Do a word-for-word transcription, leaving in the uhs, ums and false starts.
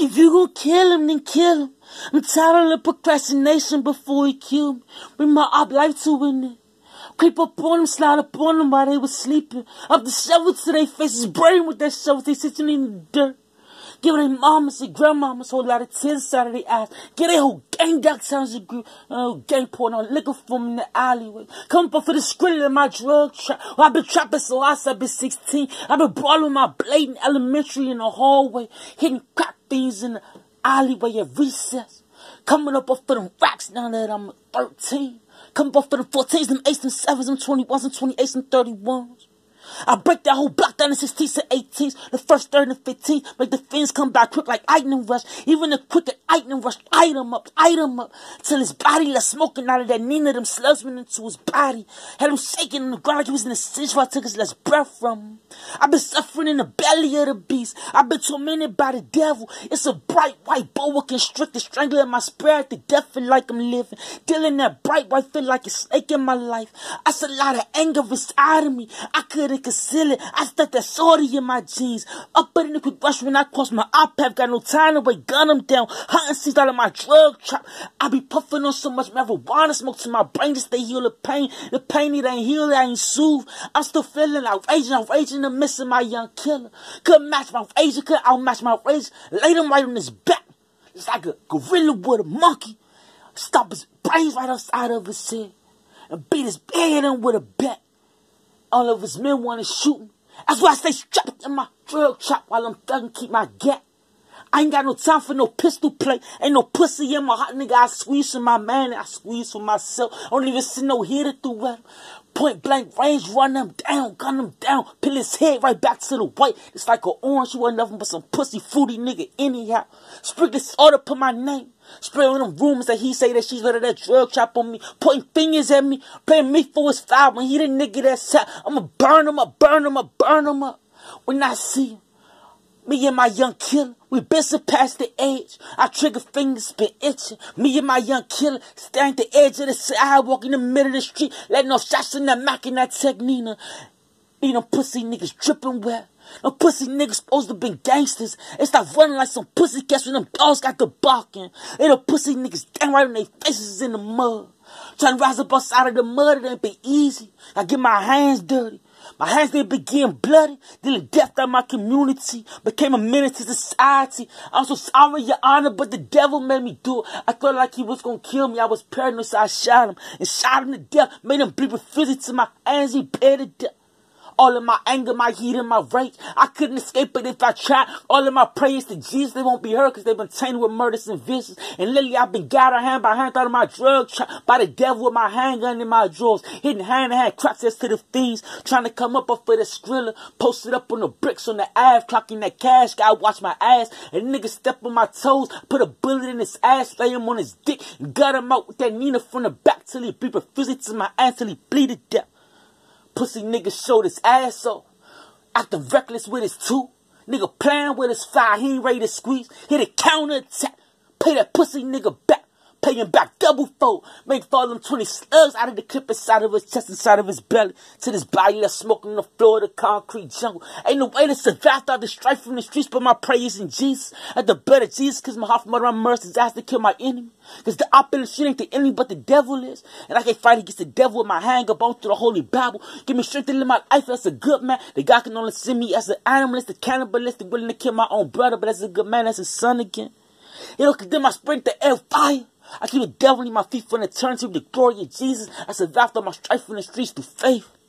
If you gon' kill him, then kill him. I'm tired of the procrastination before he killed me. Bring my op life to win it. Creep up on them, slide up on them while they was sleeping. Up the shovel to their faces, brain with that shovel, they sitting in the dirt. Give their mamas and grandmamas a whole lot of tears out of their eyes. Get their whole gang downtown's a group, uh, gang pouring on liquor from in the alleyway. Come up for the skrill in my drug trap. Well, I've been trapping so I said I've been sixteen. I've been brawling my blade in elementary in the hallway. Hitting crack thieves in the alleyway at recess. Coming up off for them racks now that I'm thirteen. Coming up for the fourteens, them eights, them sevens, them twenty-ones, them twenty-eights, them thirty-ones. I break that whole block down to sixteens to eighteens. The first third and fifteenth. Make the fins come back quick like lightning rush. Even the quicker lightning rush, light him up, light him up. Till his body left smoking out of that Nina. Them slugs went into his body. Had him shaking on the ground like he was in a cinch while I took his last breath from him. I've been suffering in the belly of the beast. I've been tormented by the devil. It's a bright white boa constricted, strangling my spirit to death, feel like I'm living. Dealing that bright white feel like a snake in my life. That's a lot of anger inside of me. I couldn't conceal it. I stuck that shorty in my jeans. Up in the quick rush when I cross my iPad. Got no time to wait, gun him down. Hunting seeds out of my drug trap. I be puffing on so much marijuana smoke to my brain just to heal the pain. The pain it ain't healed, it ain't soothed. I'm still feeling outraged, outraged in the midst of my young killer. Couldn't match my rage, couldn't outmatch my rage. Laid him right on his back. It's like a gorilla with a monkey. Stop his brains right outside of his head. And beat his head in with a bat. All of his men want to shoot me. That's why I stay strapped in my drug trap while I'm thugging, keep my gap. I ain't got no time for no pistol play. Ain't no pussy in my heart, nigga. I squeeze for my man and I squeeze for myself. I don't even see no hitter through weather. Point blank range, run them down, gun them down. Peel his head right back to the white. It's like an orange, you wasn't nothing but some pussy fruity nigga anyhow. Sprinkle this order, put my name. Spreading them rumors that he say that she's rid of that drug trap on me. Pointing fingers at me. Playing me for his five when he the nigga that's out. I'ma burn him up, burn him up, burn him up. When I see him, me and my young killer, we been surpassed the age. Our trigger fingers been itching. Me and my young killer, stand at the edge of the sidewalk in the middle of the street. Letting off shots in that Mac and that Technina. Me them pussy niggas dripping wet. Them pussy niggas supposed to been gangsters. They start running like some pussy cats when them dogs got the barking. They the pussy niggas down right on their faces in the mud. Trying to rise up outside of the mud, it ain't been easy. I get my hands dirty. My hands, they begin bloody. Dealing death out of my community. Became a menace to society. I'm so sorry, your honor, but the devil made me do it. I thought like he was gonna kill me. I was paranoid, so I shot him. And shot him to death. Made him bleed with physics to my hands. He bled to death. All of my anger, my heat, and my rage. I couldn't escape it if I tried. All of my prayers to Jesus, they won't be heard because they've been tainted with murders and vicious. And lately I've been guided hand by hand out of my drug trap by the devil with my handgun in my drawers. Hitting hand-to-hand access to the thieves. Trying to come up off of the skrilla. Posted up on the bricks on the Ave. Clocking that cash. Guy watch my ass. And nigga step on my toes. Put a bullet in his ass. Lay him on his dick. And gut him out with that Nina from the back till he bleed profusely to my ass till he bleed to death. Pussy nigga showed his ass off. Acting reckless with his two. Nigga playing with his fire. He ain't ready to squeeze. Hit a counter attack. Pay that pussy nigga back. Pay him back double fold. Make fall them twenty slugs out of the clip inside of his chest, inside of his belly. To this body left smoking on the floor of the concrete jungle. Ain't no way to survive out the strife from the streets, but my prayers in Jesus. At the blood of Jesus, cause my heart from murder and mercy is asked to kill my enemy. Cause the opposite shit ain't the enemy, but the devil is. And I can fight against the devil with my hand up onto the holy Bible. Give me strength to live my life as a good man. The God can only see me as an animalist, a cannibalist, willing to kill my own brother, but as a good man, as a son again. You know, cause then I sprint the air fire. I keep the devil in my feet from eternity with the glory of Jesus. I survived all my strife in the streets through faith.